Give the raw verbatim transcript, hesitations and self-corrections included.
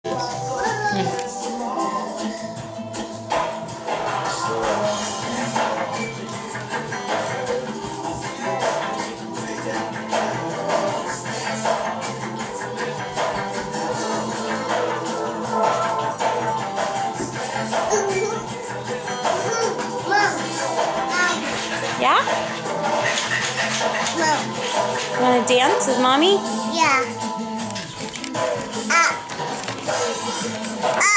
Yeah? Mom. Want to dance with Mommy? Yeah. Ah. Ah.